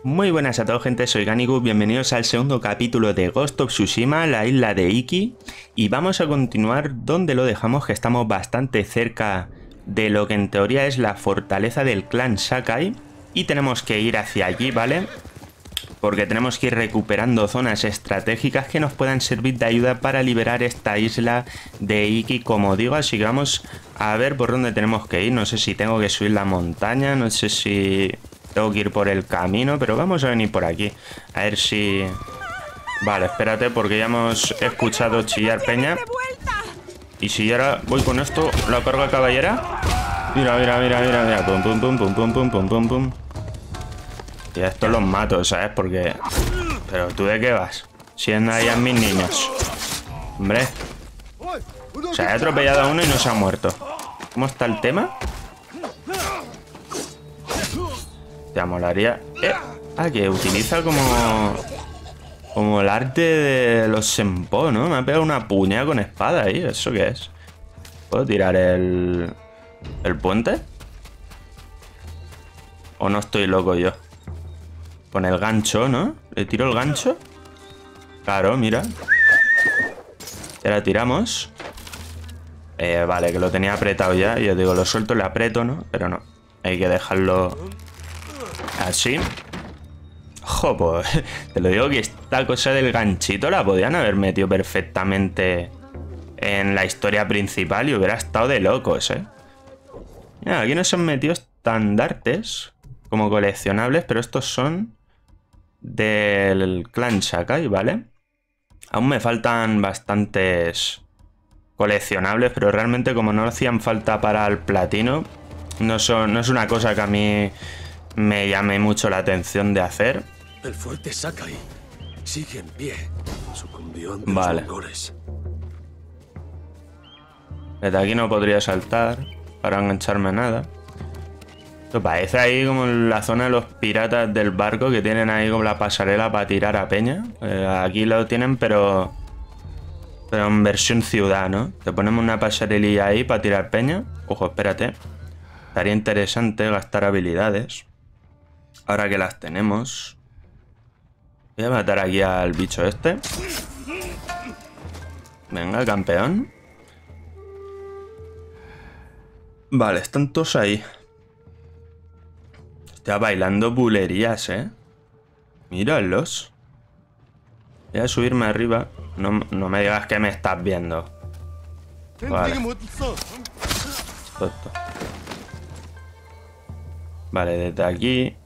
Muy buenas a todos, gente, soy Ganigu, bienvenidos al segundo capítulo de Ghost of Tsushima, la isla de Iki, y vamos a continuar donde lo dejamos, que estamos bastante cerca de lo que en teoría es la fortaleza del clan Sakai, y tenemos que ir hacia allí, ¿vale? Porque tenemos que ir recuperando zonas estratégicas que nos puedan servir de ayuda para liberar esta isla de Iki, como digo, así que vamos a ver por dónde tenemos que ir. No sé si tengo que subir la montaña, no sé si tengo que ir por el camino, pero vamos a venir por aquí. A ver si... Vale, espérate, porque ya hemos escuchado chillar peña. Y si yo ahora voy con esto, la carga caballera. Mira, mira, mira, mira, mira. Pum, pum, pum, pum, pum, pum, pum, pum, pum. Y a estos los mato, ¿sabes? Porque... ¿Pero tú de qué vas? Si ahí a mis niños. Hombre. O sea, he atropellado a uno y no se ha muerto. ¿Cómo está el tema? Te molaría... Ah, que utiliza como el arte de los Senpo, ¿no? Me ha pegado una puñada con espada ahí. ¿Eso qué es? ¿Puedo tirar el puente? ¿O no estoy loco yo? Con el gancho, ¿no? ¿Le tiro el gancho? Claro, mira. Y ahora tiramos. Vale, que lo tenía apretado ya. Y yo digo, lo suelto, le aprieto, ¿no? Pero no. Hay que dejarlo así. Jo, pues te lo digo que esta cosa del ganchito la podían haber metido perfectamente en la historia principal y hubiera estado de locos, ¿eh? Mira, aquí nos han metido estandartes como coleccionables, pero estos son del clan Sakai, ¿vale? Aún me faltan bastantes coleccionables, pero realmente como no hacían falta para el platino, no es una cosa que a mí me llame mucho la atención de hacer. El fuerte Sakai sigue en pie. Sucumbió ante Vale. los mongoles. Desde aquí no podría saltar para engancharme a nada. Esto parece ahí como la zona de los piratas del barco, que tienen ahí como la pasarela para tirar a peña. Aquí lo tienen, pero en versión ciudad, ¿no? Te ponemos una pasarelilla ahí para tirar peña. Ojo, espérate. Estaría interesante gastar habilidades. Ahora que las tenemos. Voy a matar aquí al bicho este. Venga, campeón. Vale, están todos ahí. Está bailando bulerías, ¿eh? Míralos. Voy a subirme arriba. No me digas que me estás viendo. Vale. Esto. Vale, desde aquí.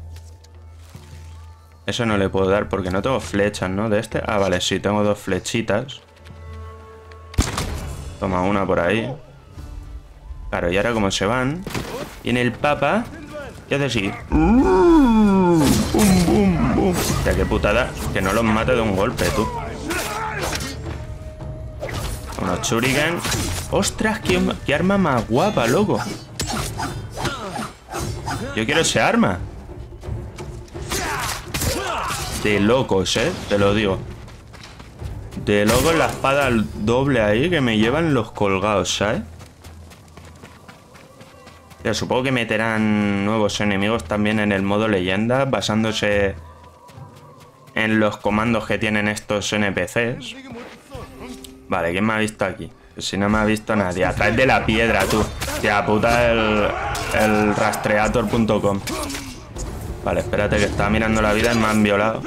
Eso no le puedo dar porque no tengo flechas, ¿no? De este. Ah, vale, sí, tengo dos flechitas. Toma una por ahí. Claro, y ahora como se van. Y en el papa... ¿Qué hace así? ¡Bum, bum, bum! Hostia, qué putada. Que no los mate de un golpe, tú. Unos shuriken. ¡Ostras! Qué arma más guapa, loco! Yo quiero ese arma. De locos, te lo digo. De locos la espada doble ahí que me llevan los colgados, ¿sabes? Ya, supongo que meterán nuevos enemigos también en el modo leyenda, basándose en los comandos que tienen estos NPCs. Vale, ¿quién me ha visto aquí? Pues si no me ha visto nadie. Atrás de la piedra, tú. Tía puta, el rastreator.com. Vale, espérate que estaba mirando la vida y me han violado.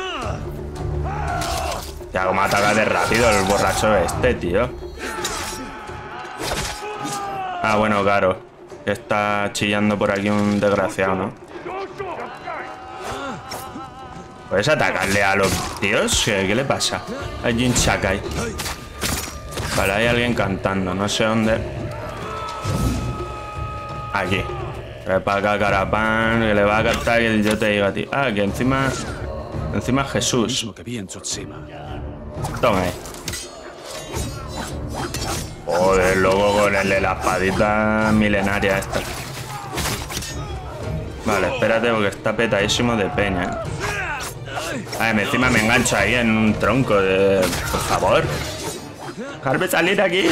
Ya, como ataca de rápido el borracho este, tío. Ah, bueno, claro. Está chillando por aquí un desgraciado, ¿no? ¿Puedes atacarle a los tíos? ¿Qué le pasa? A Jin Sakai. Vale, hay alguien cantando, no sé dónde. Aquí. Para acá, Carapán, que le va a cantar y yo te digo a ti. Ah, que encima es Jesús. Lo que vi en Tsushima. Toma ahí. Joder, loco, con el de la espadita milenaria esta. Vale, espérate porque está petadísimo de peña. Ay, encima me engancho ahí en un tronco. Por favor. Dejarme salir aquí.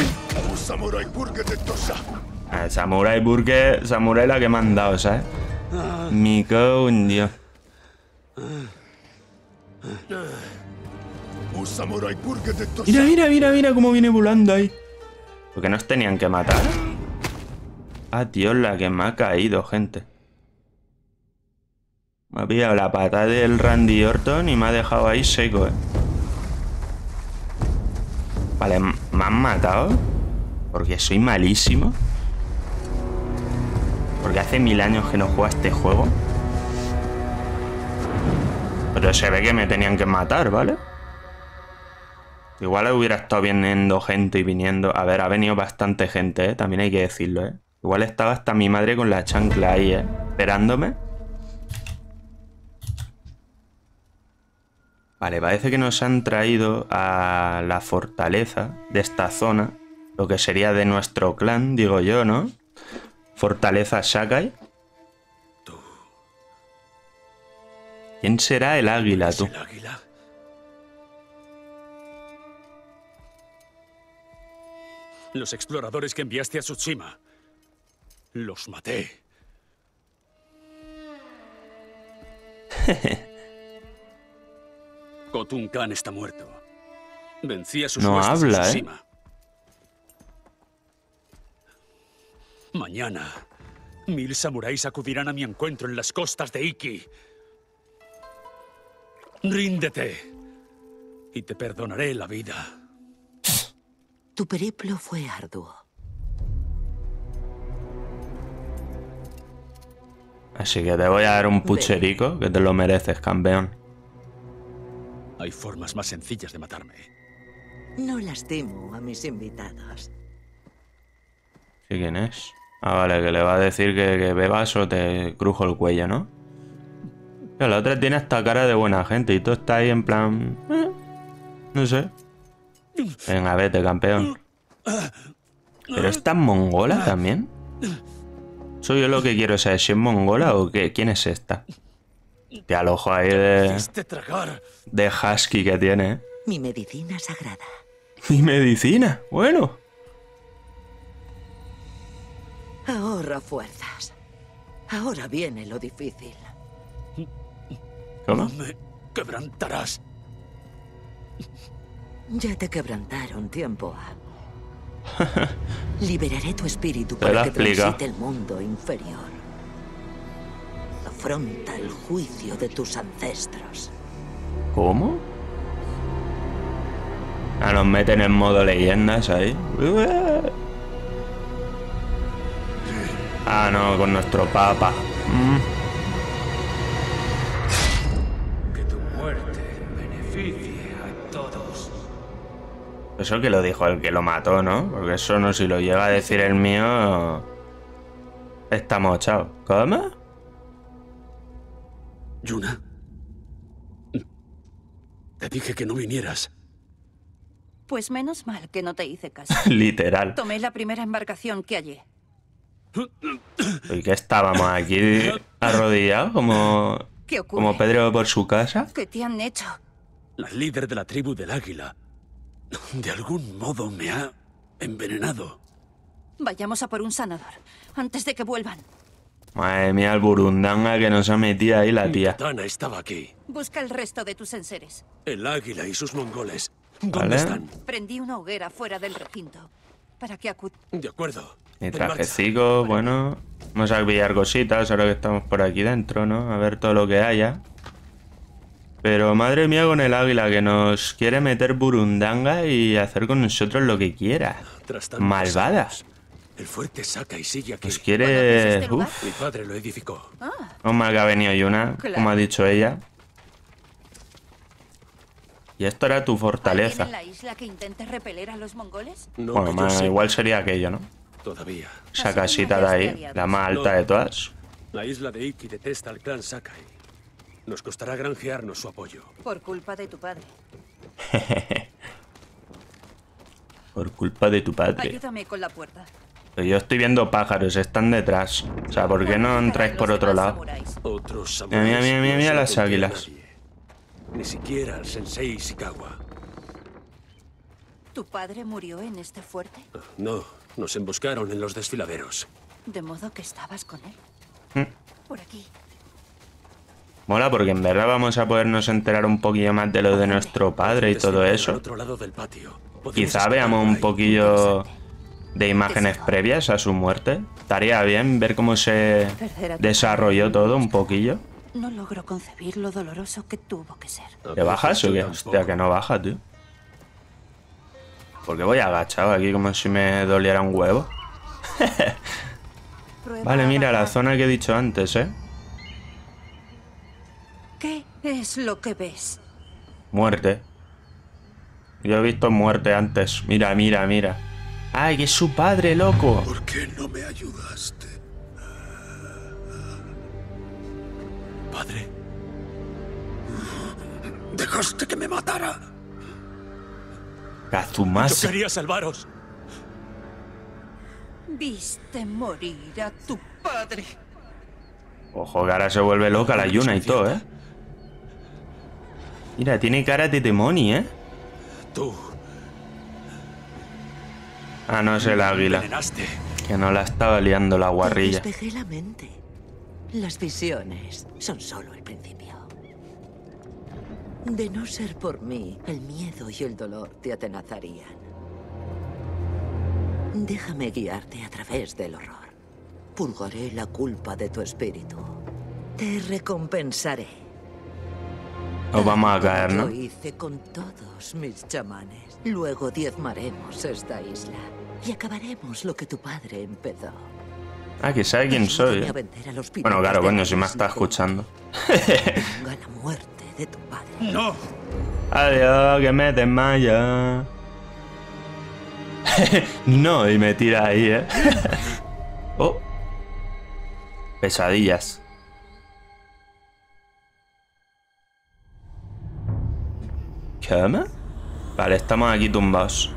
Samurai Burger, Samurai la que me han dado, ¿sabes? Me cago en Dios. Mira cómo viene volando ahí. ¿Por qué nos tenían que matar? Ah, tío, la que me ha caído, gente. Me ha pillado la pata del Randy Orton y me ha dejado ahí seco, Vale, ¿me han matado? Porque soy malísimo. Porque hace 1000 años que no juego a este juego. Pero se ve que me tenían que matar, ¿vale? Igual hubiera estado viniendo gente y viniendo... A ver, ha venido bastante gente, También hay que decirlo, Igual estaba hasta mi madre con la chancla ahí, esperándome. Vale, parece que nos han traído a la fortaleza de esta zona. Lo que sería de nuestro clan, digo yo, ¿no? Fortaleza Sakai. ¿Quién será el águila, tú? ¿El águila? Los exploradores que enviaste a Tsushima. Los maté. Khotun Khan está muerto. Vencí a sus No huestes habla, en Tsushima. Mañana, 1000 samuráis acudirán a mi encuentro en las costas de Iki. Ríndete y te perdonaré la vida. Tu periplo fue arduo. Así que te voy a dar un pucherico, que te lo mereces, campeón. Hay formas más sencillas de matarme. No lastimo a mis invitados. ¿Sí, quién es? Ah, vale, que le va a decir que bebas o te crujo el cuello, ¿no? Pero la otra tiene esta cara de buena gente y tú estás ahí en plan... no sé. Venga, vete, campeón. ¿Pero es tan mongola también? Soy yo lo que quiero saber, si es mongola o qué. ¿Quién es esta? Te al ojo ahí de husky que tiene, Mi medicina sagrada. Mi medicina, bueno. Ahorra fuerzas. Ahora viene lo difícil. ¿Cómo? No me quebrantarás. Ya te quebrantaron tiempo A. Liberaré tu espíritu Te lo para que explica. transite el mundo inferior. Afronta el juicio de tus ancestros. ¿Cómo? Ah, nos meten en modo leyendas ahí. Ah, no, con nuestro papa. Que tu muerte beneficie a todos. Eso que lo dijo el que lo mató, ¿no? Porque eso no, si lo llega a decir el mío... está mochado. ¿Cómo? Yuna. Te dije que no vinieras. Pues menos mal que no te hice caso. Literal. Tomé la primera embarcación que hallé. ¿Y qué estábamos aquí arrodillados como... ¿Qué ocurre? como Pedro por su casa? ¿Qué te han hecho? La líder de la tribu del águila. De algún modo me ha envenenado. Vayamos a por un sanador, antes de que vuelvan. Madre mía, el burundanga que nos ha metido ahí la tía. Tana estaba aquí. Busca el resto de tus enseres. El águila y sus mongoles. ¿Dónde Vale. están? Prendí una hoguera fuera del recinto para que De acuerdo. Mi En marcha. trajecico, bueno. Vamos a pillar cositas ahora que estamos por aquí dentro, ¿no? A ver todo lo que haya. Pero madre mía con el águila que nos quiere meter burundanga y hacer con nosotros lo que quiera. Tras tantos Malvada. años, el fuerte Sakai sigue aquí. Nos ¿Cuándo quiere... fuiste este lugar? Uf. Mi padre lo edificó. No mal que ha venido Yuna, Claro. como ha dicho ella. Y esto era tu ¿Alguien fortaleza. en la isla que intente repeler a los mongoles? No Bueno, que yo más, sepa. igual sería aquello, ¿no? Todavía. Esa Así que casita no de hayas ahí, aliados. la más alta No. de todas. La isla de Iki detesta al clan Sakai. Nos costará granjearnos su apoyo. Por culpa de tu padre. Por culpa de tu padre. Ayúdame con la puerta. Pero yo estoy viendo pájaros, están detrás. O sea, ¿por qué no entráis por otro lado? Otros Mira, samuráis mira, mira, no mira se las lo conté a águilas. nadie. Ni siquiera al sensei Ishikawa. ¿Tu padre murió en este fuerte? No, nos emboscaron en los desfiladeros. De modo que estabas con él. Por aquí. Mola porque en verdad vamos a podernos enterar un poquillo más de lo de nuestro padre y todo Al eso. otro lado del patio. Podemos Quizá escapar veamos por un ahí. poquillo de imágenes previas a su muerte. Estaría bien ver cómo se desarrolló todo un poquillo. No logro concebir lo doloroso que tuvo que ser. ¿Te bajas o qué? Hostia, que no baja, tío. Porque voy agachado aquí como si me doliera un huevo. Vale, mira, la zona que he dicho antes, ¿eh? ¿Qué es lo que ves? Muerte. Yo he visto muerte antes. Mira, mira, mira. ¡Ay, que es su padre, loco! ¿Por qué no me ayudaste? Padre. Dejaste que me matara. Yo Kazumasa. quería salvaros. Viste morir a tu padre. Ojo, que ahora se vuelve loca la Yuna y todo, ¿eh? Mira, tiene cara de demonio, ¿eh? Tú Ah, no es el me águila. envenenaste. Que no la estaba liando la Te guarrilla. despejé la mente. Las visiones son solo el principio. De no ser por mí, el miedo y el dolor te atenazarían. Déjame guiarte a través del horror. Purgaré la culpa de tu espíritu. Te recompensaré. Nos vamos a Tal como caer, ¿no? Lo hice con todos mis chamanes. Luego diezmaremos esta isla y acabaremos lo que tu padre empezó. Ah, que sabe quién soy, Ayúdame a ¿eh? vencer a los Bueno, piratas claro, de coño, la si me isla está de escuchando. Ponga la muerte de tu padre. No. Adiós, que me desmaya. No, y me tira ahí, ¿eh? Oh. Pesadillas. ¿Qué? Vale, estamos aquí tumbados.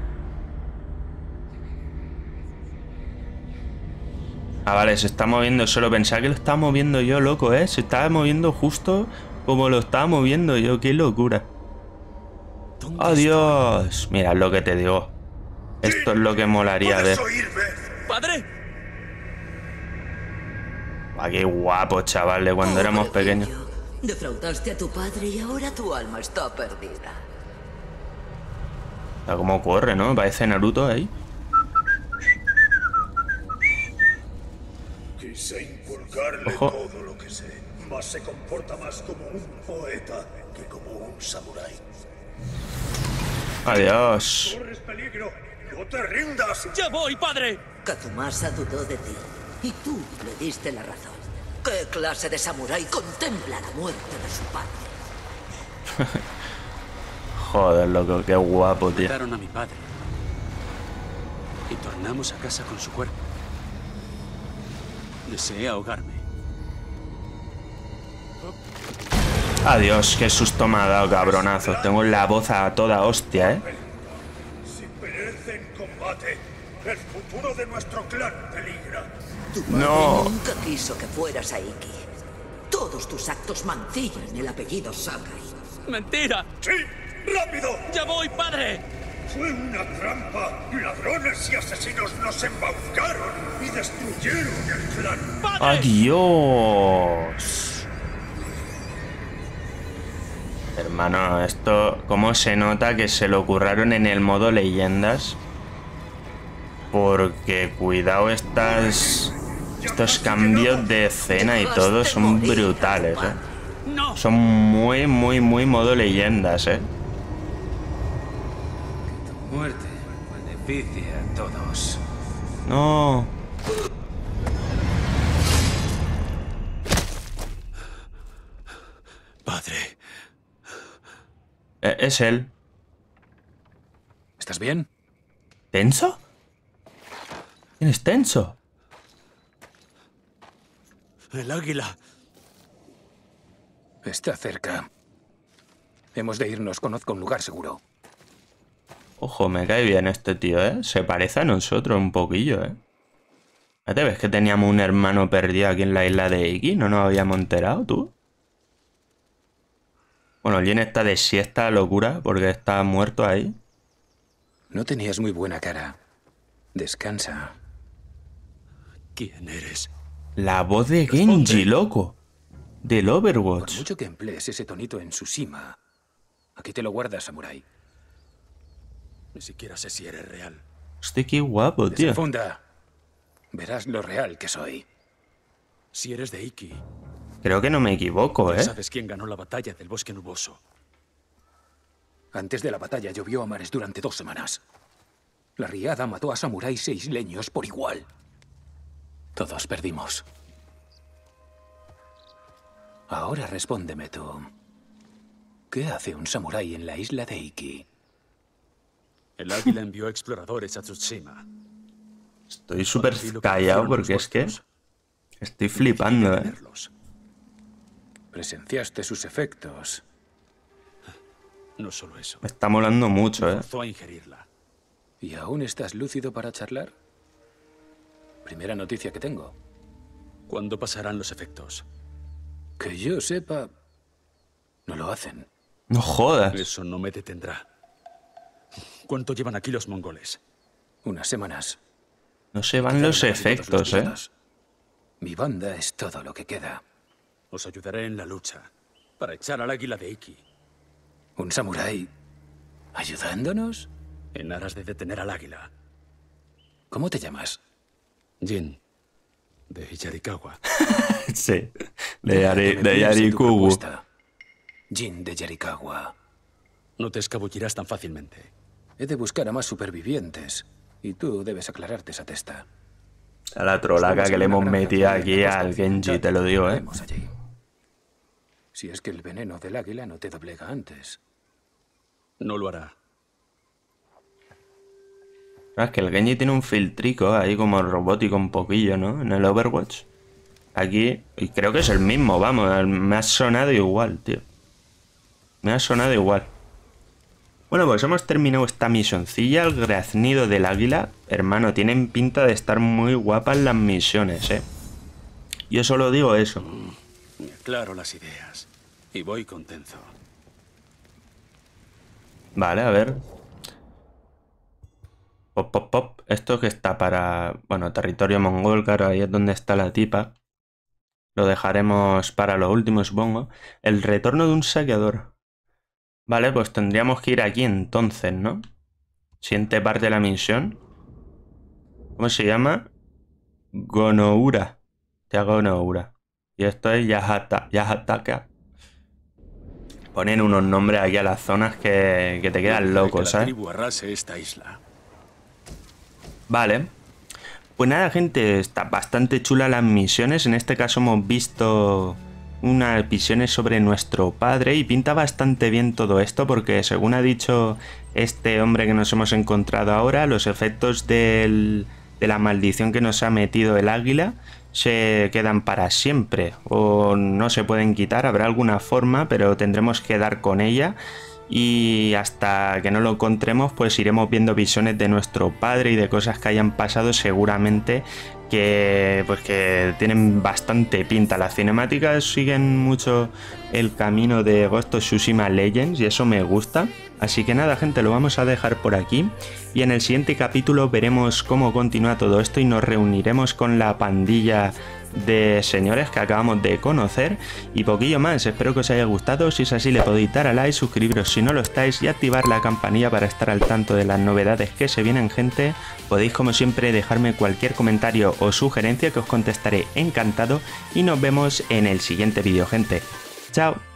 Ah, vale, se está moviendo solo. Pensaba que lo estaba moviendo yo, loco, ¿eh? Se estaba moviendo justo como lo estaba moviendo yo. ¡Qué locura! ¿Dónde ¡Adiós! Mira, es lo que te digo. Esto es lo que molaría ver. estoy? ¡Padre! Ah, qué guapo, chaval, de cuando éramos Pobre pequeños. pillo. Defraudaste a tu padre y ahora tu alma está perdida. Está como corre, ¿no? Parece Naruto ahí. Quise inculcarle Ojo. todo lo que sé, mas se comporta más como un poeta que como un samurái. Adiós. ¡Corres peligro! ¡No te rindas! ¡Ya voy, padre! Kazumasa dudó de ti y tú le diste la razón. ¿Qué clase de samurái contempla la muerte de su padre? Joder, loco, qué guapo, tío. Mataron a mi padre. Y tornamos a casa con su cuerpo. Deseé ahogarme. Adiós, qué susto me ha dado, cabronazo. Tengo la voz a toda hostia, ¿eh? Si perece en combate, el futuro de nuestro clan peligra. Tu padre No. nunca quiso que fueras Aiki. Todos tus actos mancillan el apellido Sakai. ¡Mentira! ¡Sí! ¡Rápido! ¡Ya voy, padre! Fue una trampa. Ladrones y asesinos nos embaucaron y destruyeron el clan. ¡Padre! Adiós. Hermano, esto... ¿Cómo se nota que se lo curraron en el modo leyendas? Porque, cuidado, estos cambios de escena y todo son brutales, ¿eh? ¡No! Son muy, muy, muy modo leyendas, ¿eh? Muerte beneficia a todos. No. Padre. Es él. ¿Estás bien? ¿Tenso? ¿Quién es Tenso? El águila. Está cerca. Hemos de irnos. Conozco un lugar seguro. Ojo, me cae bien este tío, ¿eh? Se parece a nosotros un poquillo, ¿eh? ¿No te ves que teníamos un hermano perdido aquí en la isla de Iki? ¿No nos habíamos enterado, tú? Bueno, Jin está de siesta, locura, porque está muerto ahí. No tenías muy buena cara. Descansa. ¿Quién eres? La voz de Genji, loco. Del Por Overwatch. mucho que emplees ese tonito en Tsushima, aquí te lo guardas, samurái. Ni siquiera sé si eres real. Hostia, qué guapo, tío. Desenfunda. Verás lo real que soy. Si eres de Iki, Creo que no me equivoco, ya ¿eh? sabes quién ganó la batalla del bosque nuboso. Antes de la batalla llovió a mares durante 2 semanas. La riada mató a samuráis e isleños por igual. Todos perdimos. Ahora respóndeme tú. ¿Qué hace un samurái en la isla de Iki? El águila envió exploradores a Tsushima. Estoy súper Vi lo que callado hicieron los porque es que vuestros. estoy flipando, ¿eh? Detenerlos. Presenciaste sus efectos. No solo eso. Me está molando mucho, Me ¿eh? forzó a ingerirla. ¿Y aún estás lúcido para charlar? Primera noticia que tengo. ¿Cuándo pasarán los efectos? Que yo sepa, no lo hacen. No jodas. Eso no me detendrá. ¿Cuánto llevan aquí los mongoles? Unas semanas. No se van los Quedaron casi todos efectos, ¿eh? liquidados. Mi banda es todo lo que queda. Os ayudaré en la lucha para echar al águila de Iki, ¿Un samurái ayudándonos? en aras de detener al águila. ¿Cómo te llamas? Jin, de Yarikawa. Sí. De Déjame pienso en tu Yarikugu. propuesta. Jin de Yarikawa. No te escabullirás tan fácilmente. He de buscar a más supervivientes. Y tú debes aclararte esa testa. A la trolaca Estamos que en le una hemos granja metido fría en aquí la costa al Genji, occidental. te lo digo, ¿eh? Vemos allí. Si es que el veneno del águila no te doblega antes. No lo hará. Es que el Genji tiene un filtrico ahí como robótico un poquillo, ¿no? En el Overwatch. Aquí, y creo que es el mismo, vamos, me ha sonado igual, tío. Me ha sonado igual. Bueno, pues hemos terminado esta misioncilla, el graznido del águila. Hermano, tienen pinta de estar muy guapas las misiones, ¿eh? Yo solo digo eso. Me aclaro las ideas. Y voy contento. Vale, a ver. Pop, pop, pop. Esto que está para... Bueno, territorio mongol, claro, ahí es donde está la tipa. Lo dejaremos para lo último, supongo. El retorno de un saqueador. Vale, pues tendríamos que ir aquí entonces, ¿no? Siguiente parte de la misión. ¿Cómo se llama? Gonoura. Ya Gonoura. Y esto es Yahataka. Ponen unos nombres aquí a las zonas que te quedan locos, Que la ¿sabes? tribu arrase esta isla. Vale. Pues nada, gente, está bastante chula las misiones. En este caso hemos visto unas visiones sobre nuestro padre y pinta bastante bien todo esto porque, según ha dicho este hombre que nos hemos encontrado ahora, los efectos de la maldición que nos ha metido el águila se quedan para siempre o no se pueden quitar. Habrá alguna forma, pero tendremos que dar con ella. Y hasta que no lo encontremos, pues iremos viendo visiones de nuestro padre y de cosas que hayan pasado seguramente que tienen bastante pinta. Las cinemáticas siguen mucho el camino de Ghost of Tsushima Legends y eso me gusta. Así que nada, gente, lo vamos a dejar por aquí y en el siguiente capítulo veremos cómo continúa todo esto y nos reuniremos con la pandilla de señores que acabamos de conocer y poquillo más. Espero que os haya gustado. Si es así, le podéis dar a like, suscribiros si no lo estáis y activar la campanilla para estar al tanto de las novedades que se vienen, gente. Podéis, como siempre, dejarme cualquier comentario o sugerencia que os contestaré encantado y nos vemos en el siguiente vídeo, gente. Chao.